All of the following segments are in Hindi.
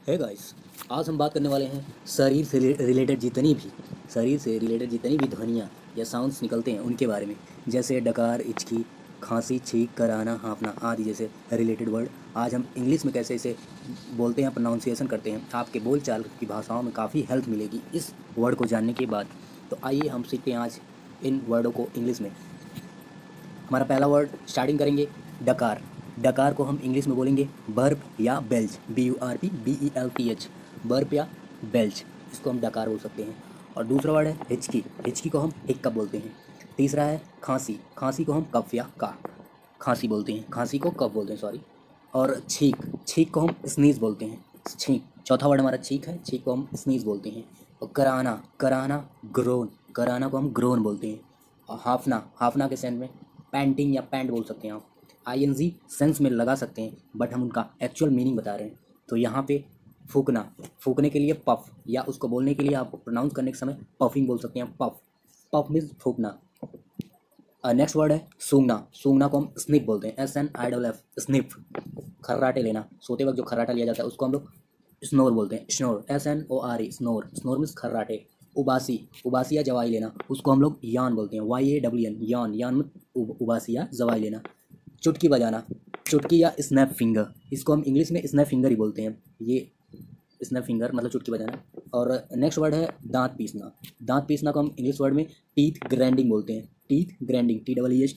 है गाइस, आज हम बात करने वाले हैं शरीर से रिलेटेड जितनी भी ध्वनियाँ या साउंड्स निकलते हैं उनके बारे में। जैसे डकार, हिचकी, खांसी, छींक, कराना, हाँफना आदि जैसे रिलेटेड वर्ड आज हम इंग्लिश में कैसे इसे बोलते हैं, प्रोनाउंसिएशन करते हैं। आपके बोलचाल की भाषाओं में काफ़ी हेल्प मिलेगी इस वर्ड को जानने के बाद। तो आइए हम सीखते हैं आज इन वर्डों को इंग्लिश में। हमारा पहला वर्ड स्टार्टिंग करेंगे डकार। डकार को हम इंग्लिश में बोलेंगे बर्प या बेल्च, BURP, बर्प या बेल्च, इसको हम डकार बोल सकते हैं। और दूसरा वर्ड है हिचकी। हिचकी को हम हिक्कप बोलते हैं। तीसरा है खांसी। खांसी को हम कफ या का खांसी बोलते हैं, खांसी को कफ बोलते हैं, सॉरी। और छींक, छींक को हम स्नीज बोलते हैं, छींक। चौथा वर्ड हमारा छींक है, छींक को हम स्नीज बोलते हैं। और कराना, कराना ग्रोन, कराना को हम ग्रोन बोलते हैं। और हाफना, हाफना के सेंस में पैंटिंग या पैंट बोल सकते हैं आप। ING सेंस में लगा सकते हैं बट हम उनका एक्चुअल मीनिंग बता रहे हैं। तो यहाँ पे फूकना, फूकने के लिए पफ, या उसको बोलने के लिए आप प्रोनाउंस करने के समय पफिंग बोल सकते हैं, पफ। पफ मीन्स फूकना। नेक्स्ट वर्ड है सूंघना। सूंघना को हम स्निफ बोलते हैं, SNIFF, स्निफ। खर्राटे लेना, सोते वक्त जो खर्राटा लिया जाता है उसको हम लोग स्नोर बोलते हैं, snore, SNORE, snore. Snore means खर्राटे। उबासी, उबासी या जवाई लेना, उसको हम लोग यान बोलते हैं, YAWN, यान। यान में उबासी या जवाई लेना। चुटकी बजाना, चुटकी या स्नैप फिंगर, इसको हम इंग्लिश में स्नैप फिंगर ही बोलते हैं। ये स्नैप फिंगर मतलब चुटकी बजाना। और नेक्स्ट वर्ड है दांत पीसना। दांत पीसना को हम इंग्लिश वर्ड में टीथ ग्राइंडिंग बोलते हैं, teeth grinding, TEETH,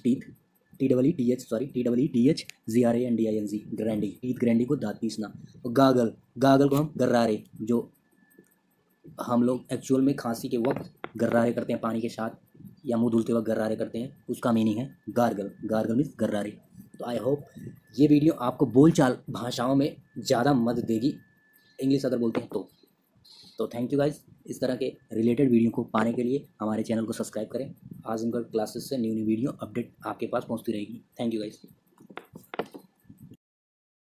GRANDING, grinding, teeth grinding को दांत पीसना। और गागल, गागल को हम गर्रारे, जो हम लोग एक्चुअल में खांसी के वक्त गर्रारे करते हैं पानी के साथ, या मुंह धुलते वक्त गर्रारे करते हैं, उसका मीनिंग है गार्गल। Gargle means गर्रारे। तो आई होप ये वीडियो आपको बोलचाल भाषाओं में ज़्यादा मदद देगी, इंग्लिश अगर बोलते हैं तो थैंक यू गाइज। इस तरह के रिलेटेड वीडियो को पाने के लिए हमारे चैनल को सब्सक्राइब करें। आज उनका क्लासेस से न्यू वीडियो अपडेट आपके पास पहुंचती रहेगी। Thank you guys.